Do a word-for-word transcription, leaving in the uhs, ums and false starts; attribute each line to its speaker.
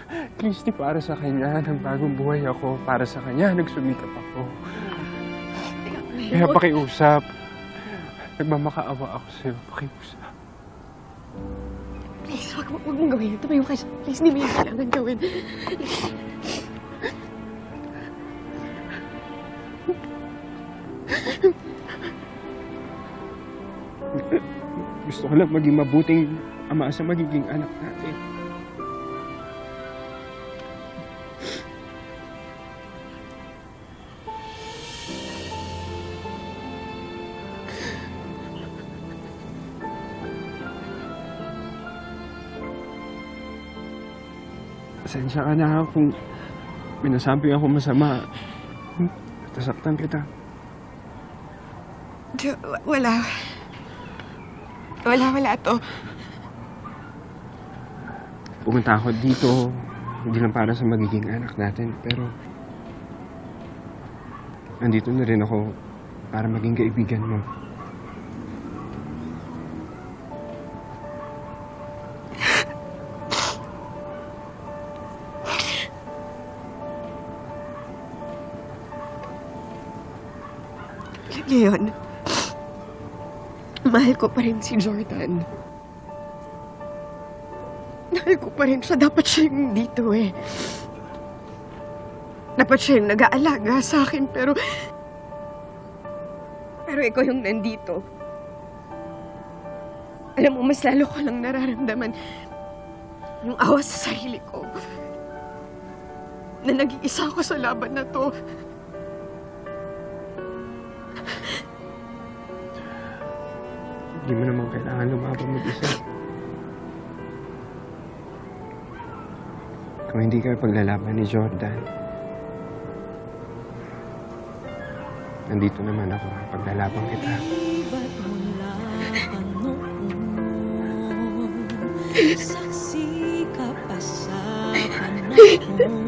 Speaker 1: Christy, para sa kanya, nagbagong buhay ako. Para sa kanya, nagsumikap ako. Kaya pakiusap. Nagmamakaawa ako sa'yo. Pakiusap.
Speaker 2: Please, wag, wag mong gawin. Tumayo ka siya. Please, hindi mo yung kailangan gawin.
Speaker 1: Gusto ko lang maging mabuting ama sa magiging anak natin. Pasensya ka na kung minasabi ako masama. Nasaktan kita.
Speaker 2: Wala. Wala, wala to.
Speaker 1: Pumunta ako dito, hindi lang para sa magiging anak natin, pero nandito na rin ako para maging kaibigan mo.
Speaker 2: Leon, mahal ko pa rin si Jordan. Mahal ko pa rin siya. Dapat siya yung dito eh. Dapat siya yung nag-aalaga sa akin, pero... Pero ikaw yung nandito. Alam mo, mas lalo ko lang nararamdaman yung awa sa sarili ko. Na nag-iisa ako sa laban na to.
Speaker 1: Hindi mo naman kailangan lumaban mag-isa. Kung hindi kayo paglalaban ni Jordan, nandito naman ako. Paglalaban kita.
Speaker 3: Saksi ka pa sa panahon.